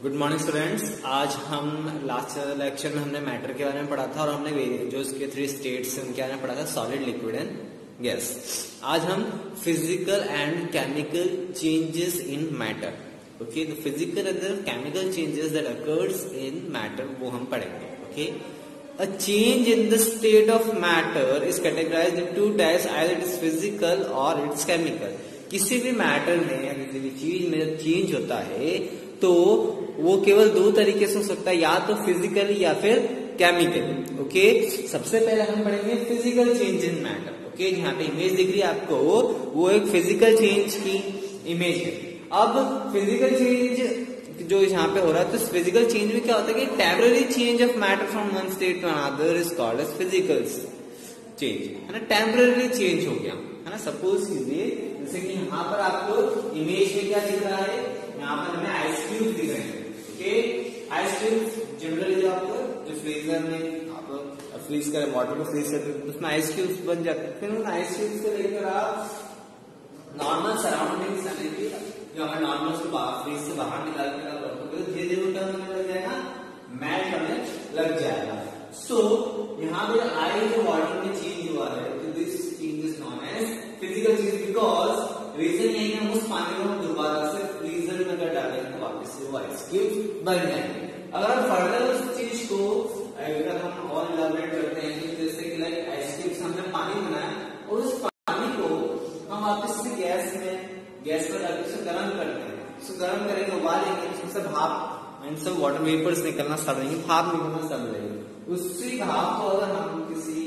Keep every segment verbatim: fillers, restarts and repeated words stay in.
Good morning students. आज हम last lecture में हमने मैटर के बारे में पढ़ा था और हमने जो इसके थ्री स्टेट्स उनके बारे में पढ़ा था, सॉलिड, लिक्विड एंड गैस। आज हम physical and chemical changes in matter, okay, the physical and the chemical changes that occurs in matter, वो हम पढ़ेंगे। Okay, a change in the state of matter is categorized in two types, either it is physical or it's chemical। किसी भी matter में या किसी भी चीज में चेंज होता है तो वो केवल दो तरीके से हो सकता है, या तो फिजिकल या फिर केमिकल। ओके, सबसे पहले हम पढ़ेंगे physical change in matter. Okay, यहाँ पे इमेज दिख रही है आपको, वो एक फिजिकल चेंज की इमेज है। अब फिजिकल चेंज जो यहाँ पे हो रहा है, तो फिजिकल चेंज में क्या होता है कि temporary change of matter from one state to another is called as physical change, है ना। टेम्पररी चेंज हो गया, है ना। सपोज कीजिए जैसे कि यहाँ पर आपको इमेज में क्या दिख रहा है, यहाँ पर हमें आइस क्यूब दिख रहे हैं। ओके, आइस क्यूब जनरली जो आपको जो फ्रीजर में आप फ्रीज करें, वाटर को फ्रीज करते हैं, उसमें आइस क्यूब्स बन जाते हैं। फिर उन आइस क्यूब्स को लेकर आप नॉर्मल सराउंडिंग्स यानी कि जो हमें नॉर्मल उसको फ्रीज से बाहर निकाल कर तो धीरे धीरे उनका हमें लग जाएगा, मेल्ट होने लग जाएगा। सो so, यहाँ पे आई जो वाटर में चेंज हुआ है, तो this change is known as physical change, because reason यही है उस पानी को हम दोबारा से फ्रीजर में अगर डालेंगे तो वापस से वो आइस क्यूब बन जाएंगे। अगर हम फर्दर उस चीज को अगर हम और इलाबोरेट करते हैं, तो जैसे कि लाइक आइस क्यूब से हमने पानी बनाया और उस पानी को हम वापस से गैस में गैस पर डालकर उसे गर्म करते हैं। उसको गर्म करेंगे, उबालेंगे, उसमें से भाप एंड सब वाटर वेपर्स निकलना स्टार्ट होंगे, भाप निकलना स्टार्ट हो जाएगी। उसी भाप को अगर हम किसी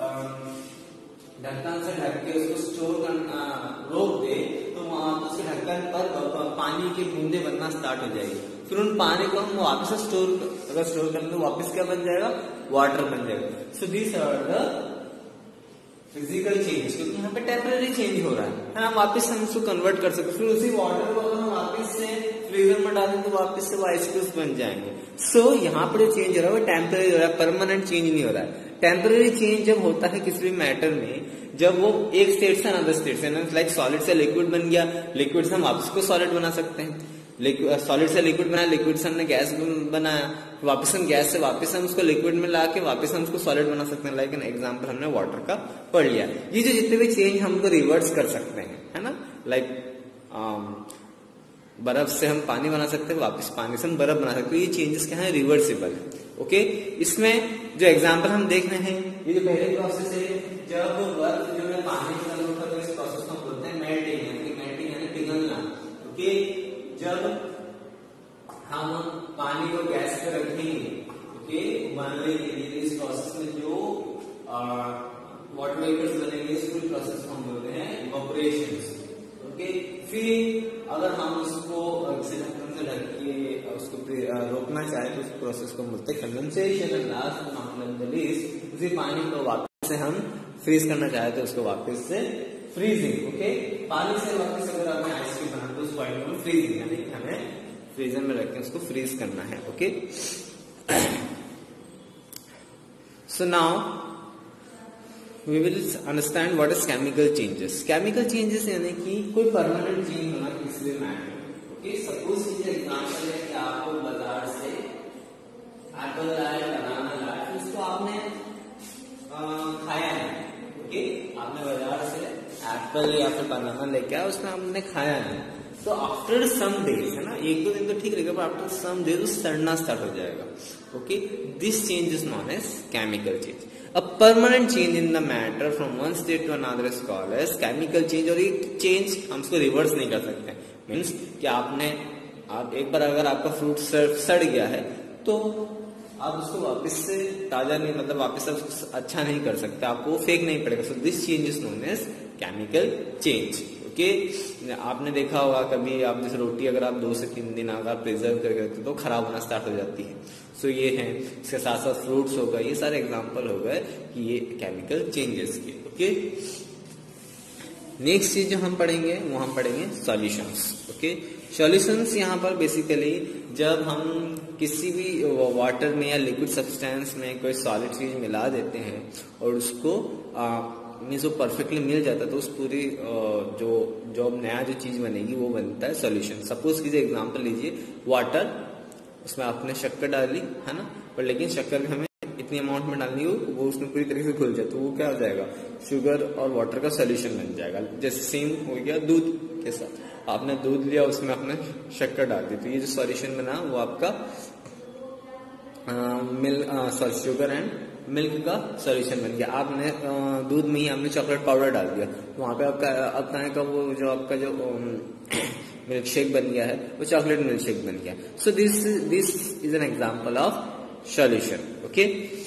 ढक्कन से ढक के उसको स्टोर करना रोक दे तो वहां उसके ढक्कन पर पानी की बूंदे बनना स्टार्ट हो जाएगी। फिर उन पानी को हम वापस से स्टोर अगर स्टोर करें तो वापस क्या बन जाएगा, वाटर बन जाएगा। So these are the physical change, क्योंकि यहाँ पे टेम्पररी चेंज हो रहा है, हम वापस हम उसको कन्वर्ट कर सकते। फिर उसी वाटर को अगर हम वापस से फ्रीजर में डालें तो वापस से वो आइस क्यूब्स बन जाएंगे। सो so, यहाँ पर जो चेंज हो रहा है वो टेम्पररी हो रहा है, परमानेंट चेंज नहीं हो रहा है। टेम्पररी चेंज जब होता है किसी भी मैटर में, जब वो एक स्टेट से अनदर स्टेट से, लाइक सॉलिड से लिक्विड बन गया, लिक्विड से हम वापस को सॉलिड बना सकते हैं, सॉलिड से लिक्विड बनाया, लिक्विड से हमने गैस बनाया, वापस हम गैस से वापस हम उसको लिक्विड में ला के वापस हम उसको सॉलिड बना सकते हैं। लाइक एन एग्जांपल हमने वाटर का पढ़ लिया। ये जो जितने भी चेंज हमको रिवर्स कर सकते हैं, है ना, लाइक बर्फ से हम पानी बना सकते हैं, वापस पानी से हम बर्फ बना सकते हैं। ये चेंजेस क्या है, रिवर्सिबल है। ओके, इसमें जो एग्जांपल हम देख रहे हैं, ये जो पहले प्रोसेस है, जब बर्फ जो है पानी में कन्वर्ट होता है, इस प्रोसेस को बोलते हैं मेल्टिंग, यानी मेल्टिंग यानी पिघलना। ओके, जब हम पानी को गैस पे रखेंगे, ओके, उबालने के लिए, इस प्रोसेस में जो वाटर वेपर्स बनेंगे, इस पूरी प्रोसेस को हम बोलते हैं इवेपोरेशन। ओके, फिर अगर हम उसको ढक्कन से ढक के उसको रोकना चाहें तो उस प्रोसेस को बोलते हैं condensation. And last not least, उसी पानी को वापस से हम फ्रीज करना चाहे तो उसको वापस से फ्रीजिंग। ओके, पानी से वापस अगर हमें आइस क्यूब बनाना तो उस पॉइंट में फ्रीजिंग, यानी हमें फ्रीजर में रख के उसको फ्रीज करना है। Okay, so now we will understand what is chemical changes. Chemical changes यानी कि कोई परमानेंट चेंज होना किसी भी मैटर। ओके, सपोज कीजिए एग्जांपल है कि आपको बाजार से एप्पल लाया, बनाना लाया, उसको आपने खाया है। ओके, आपने बाजार से एप्पल या फिर बनाना लेके आया, उसमें हमने खाया है, तो आफ्टर सम डेज, है ना, एक दो दिन तो ठीक रहेगा, पर आफ्टर सम डेज सड़ना स्टार्ट हो जाएगा। Okay, this change is known as chemical change. A permanent change in the matter from one state to another is called as chemical change. और ये चेंज हम उसको रिवर्स नहीं कर सकते, मीन्स कि आपने आप एक बार अगर आपका फ्रूट सड़ गया है तो आप उसको वापस से ताजा नहीं, मतलब वापस से उसको अच्छा नहीं कर सकते, आपको फेंक नहीं पड़ेगा। So this change is known as chemical change. Okay, आपने देखा होगा कभी, आप जैसे रोटी अगर आप दो से तीन दिन अगर प्रिजर्व करके रखते तो खराब होना स्टार्ट हो जाती है। सो so, ये है, इसके साथ साथ फ्रूट्स हो गए, ये सारे एग्जांपल हो गए कि ये केमिकल चेंजेस के। ओके, नेक्स्ट चीज जो हम पढ़ेंगे वो हम पढ़ेंगे सॉल्यूशंस। ओके, सॉल्यूशंस यहाँ पर बेसिकली जब हम किसी भी वाटर में या लिक्विड सब्सटेंस में कोई सॉलिड चीज मिला देते हैं और उसको आ, में जो परफेक्टली मिल जाता है तो उस पूरी जो जो नया जो चीज बनेगी वो बनता है सॉल्यूशन। सपोज कीजिए एग्जांपल लीजिए वाटर उसमें आपने शक्कर डाली है ना, पर लेकिन शक्कर भी हमें इतनी अमाउंट में डालनी हो वो उसमें पूरी तरीके से घुल जाए, तो वो क्या हो जाएगा, शुगर और वाटर का सोल्यूशन बन जाएगा। जैसे सेम हो गया दूध के साथ, आपने दूध लिया उसमें आपने शक्कर डाल दी, तो ये जो सॉल्यूशन बना वो आपका milk sorry sugar and milk का सॉल्यूशन बन गया। आपने दूध में ही आपने चॉकलेट पाउडर डाल दिया, तो वहां पे आपका अब तरह का वो जो आपका जो मिल्क शेक बन गया है वो चॉकलेट मिल्क शेक बन गया। So this this is an example of solution. Okay,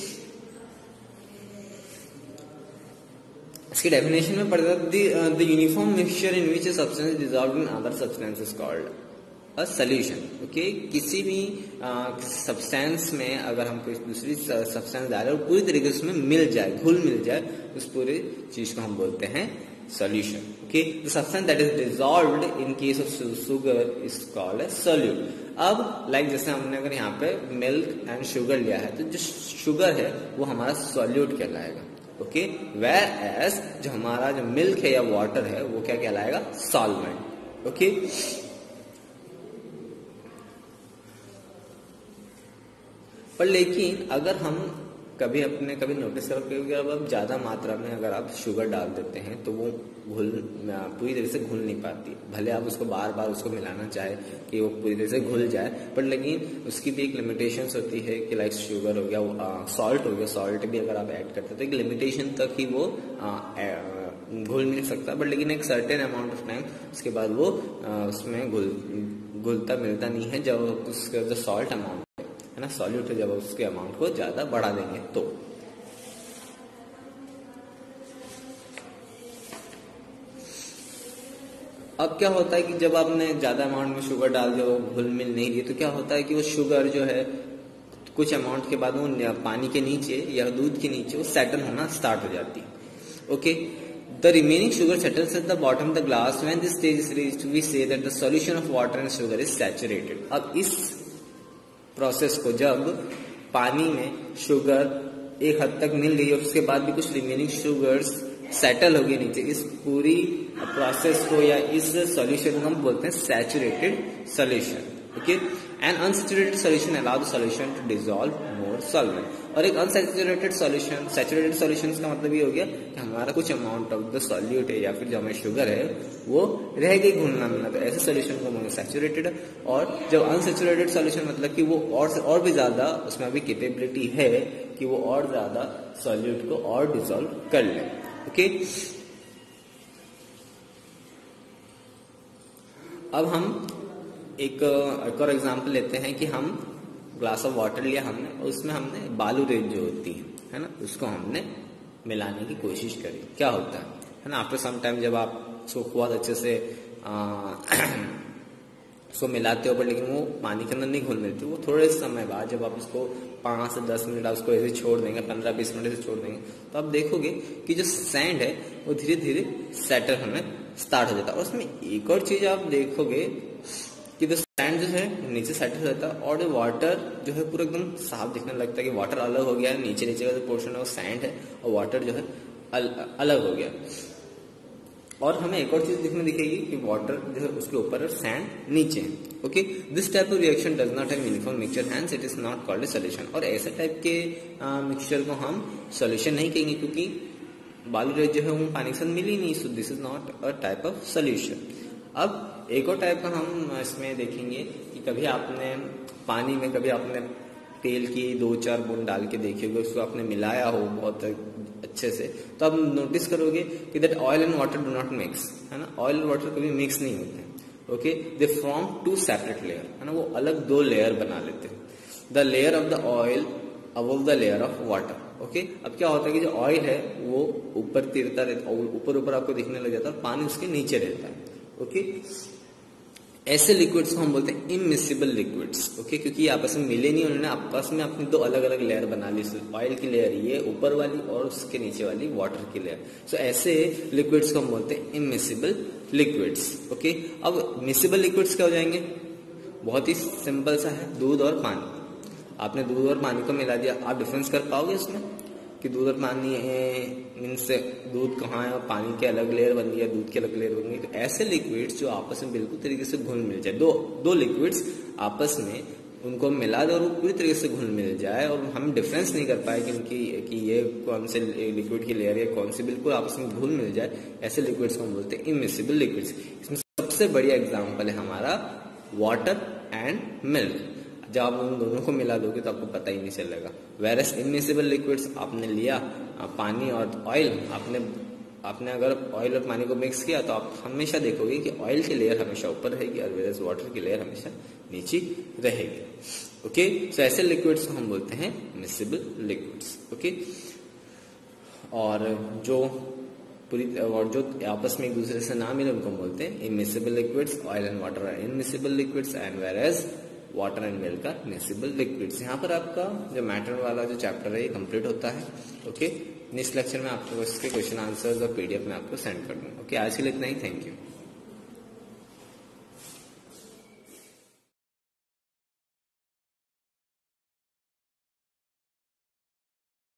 इसकी डेफिनेशन में पढ़ता the uniform mixture in which substance dissolved in other substance is called a solution. Okay, किसी भी सब्सटेंस में अगर हम कोई दूसरी सब्सटेंस डालें और पूरी तरीके से उसमें मिल जाए, घुल मिल जाए, उस पूरी चीज को हम बोलते हैं solution. Okay, the substance that is dissolved in case of sugar is called as solute. अब लाइक like जैसे हमने अगर यहाँ पे मिल्क एंड शुगर लिया है तो जो शुगर है वो हमारा सॉल्यूट कहलाएगा। ओके, वेयर एज जो हमारा जो मिल्क है या वाटर है वो क्या कहलाएगा, सॉल्वेंट। ओके, पर लेकिन अगर हम कभी अपने कभी नोटिस करो कि अगर आप ज्यादा मात्रा में अगर आप शुगर डाल देते हैं तो वो घुल पूरी तरह से घुल नहीं पाती, भले आप उसको बार बार उसको मिलाना चाहे कि वो पूरी तरह से घुल जाए, पर लेकिन उसकी भी एक लिमिटेशंस होती है कि लाइक शुगर हो गया, सॉल्ट हो गया, सॉल्ट भी अगर आप ऐड करते हैं तो एक लिमिटेशन तक ही वो घुल मिल सकता, बट लेकिन एक सर्टेन अमाउंट ऑफ टाइम उसके बाद वो आ, उसमें घुल घुलता मिलता नहीं है जब उसका जो सॉल्ट अमाउंट है ना, सॉल्यूट है, जब उसके अमाउंट को ज्यादा बढ़ा देंगे तो। अब क्या होता है कि जब आपने ज्यादा अमाउंट में शुगर डाल दिया, वो घुल मिल नहीं रही, तो क्या होता है कि वो शुगर जो है कुछ अमाउंट के बाद वो पानी के नीचे या दूध के नीचे वो सेटल होना स्टार्ट हो जाती है। Okay, the remaining sugar settles at the bottom of the glass when this stage is reached we say that the solution of water and sugar is saturated. अब इस प्रोसेस को जब पानी में शुगर एक हद तक मिल गई और उसके बाद भी कुछ रिमेनिंग शुगर्स सेटल हो गई नीचे, इस पूरी प्रोसेस को या इस सॉल्यूशन को हम बोलते हैं saturated solution. Okay, an unsaturated solution allow the solution to dissolve more solvent. और एक अनसैचुरेटेड सॉल्यूशन, सैचुरेटेड सॉल्यूशन का मतलब ये हो गया कि हमारा कुछ अमाउंट ऑफ द सॉल्यूट है या फिर जो हमें शुगर है वो रह गई घुलना मिलना, तो ऐसे सॉल्यूशन को हम सैचुरेटेड। और जब अनसैचुरेटेड सॉल्यूशन मतलब कि वो और से और भी ज्यादा उसमें अभी कैपेबिलिटी है कि वो और ज्यादा सॉल्यूट को और डिसॉल्व कर ले। ओके, अब हम एक एक और एग्जांपल लेते हैं कि हम ग्लास ऑफ वाटर लिया हमने और उसमें हमने बालू रेत जो होती है है ना, उसको हमने मिलाने की कोशिश करी। क्या होता है है ना, आफ्टर सम टाइम जब आप उसको बहुत अच्छे से उसको मिलाते हो, पर लेकिन वो पानी के अंदर नहीं घुल मिलती, वो थोड़े समय बाद जब आप उसको पांच से दस मिनट आप उसको ऐसे छोड़ देंगे, पंद्रह बीस मिनट ऐसे छोड़ देंगे, तो आप देखोगे कि जो सैंड है वो धीरे धीरे सेटल होने स्टार्ट हो जाता है। और उसमें एक और चीज आप देखोगे कि जो सैंड जो है नीचे सेटल हो जाता है और जो वाटर जो है पूरा एकदम साफ दिखने लगता है कि वाटर अलग हो गया है, नीचे नीचे का जो पोर्शन है वो सैंड है और वाटर जो है अल, अलग हो गया। और हमें एक और चीज दिखने दिखेगी कि वाटर जो है उसके ऊपर और सैंड नीचे है। Okay, this type of reaction does not have uniform mixture, hence it is not called a solution. और ऐसे टाइप के मिक्सचर को हम सॉल्यूशन नहीं कहेंगे क्योंकि बालू रेत जो है वो पानी के साथ मिली नहीं, so this is not a type of solution. अब एक और टाइप का हम इसमें देखेंगे कि कभी आपने पानी में कभी आपने तेल की दो चार बूंद डाल के देखी होगी, उसको आपने मिलाया हो बहुत अच्छे से, तो आप नोटिस करोगे कि that oil and water do not mix, है ना, ऑयल और वाटर कभी मिक्स नहीं होते हैं। Okay, they form two separate layer, है ना, वो अलग दो लेयर बना लेते हैं। The layer of the oil above the layer of water. Okay, अब क्या होता है कि जो ऑयल है वो ऊपर तिरता रहता है, ऊपर ऊपर आपको दिखने लग जाता है और पानी उसके नीचे रहता है। ओके, ऐसे लिक्विड्स को हम बोलते हैं इमिसिबल लिक्विड्स। ओके, क्योंकि आपस में मिले नहीं, उन्होंने आपस में अपनी दो अलग अलग लेयर बना ली, ऑयल की लेयर ये ऊपर वाली और उसके नीचे वाली वाटर की लेयर। सो so, ऐसे लिक्विड्स को हम बोलते हैं इमिसिबल लिक्विड्स। ओके, अब मिसिबल लिक्विड्स क्या हो जाएंगे, बहुत ही सिंपल सा है, दूध और पानी। आपने दूध और पानी को मिला दिया, आप डिफरेंस कर पाओगे इसमें कि दूध और पानी मीन्स दूध कहाँ है और पानी के अलग लेयर बन गई है, दूध की अलग लेयर बन गई। तो ऐसे लिक्विड्स जो आपस में बिल्कुल तरीके से घुल मिल जाए, दो दो लिक्विड्स आपस में उनको मिला दो और पूरी तरीके से घुल मिल जाए और हम डिफरेंस नहीं कर पाए कि इनकी कि ये कौन से लिक्विड की लेयर है कौन सी बिल्कुल आपस में घुल मिल जाए, ऐसे लिक्विड्स को हम बोलते हैं इमिसिबल लिक्विड्स। इसमें सबसे बढ़िया एग्जाम्पल है हमारा वाटर एंड मिल्क। जब आप उन दोनों को मिला दोगे तो आपको पता ही नहीं चलेगा। वेरस इमिसिबल लिक्विड्स आपने लिया पानी और ऑयल, आपने आपने अगर ऑयल और पानी को मिक्स किया तो आप हमेशा देखोगे कि ऑयल की लेयर हमेशा ऊपर रहेगी और वेरस वाटर की लेयर हमेशा नीचे रहेगी। ओके, सो ऐसे लिक्विड्स को हम बोलते हैं मिसिबल लिक्विड्स। ओके, और जो पूरी और जो आपस में एक दूसरे से ना मिले उनको हम बोलते हैं immiscible liquids. Oil and water are immiscible liquids and whereas water and milk are miscible liquids. यहाँ पर आपका जो मैटर वाला जो चैप्टर है ये कंप्लीट होता है। ओके, नेक्स्ट लेक्चर में आपको इसके क्वेश्चन आंसर्स और पीडीएफ में आपको सेंड कर दूंगा। ओके, आज के लिए इतना ही। Thank you.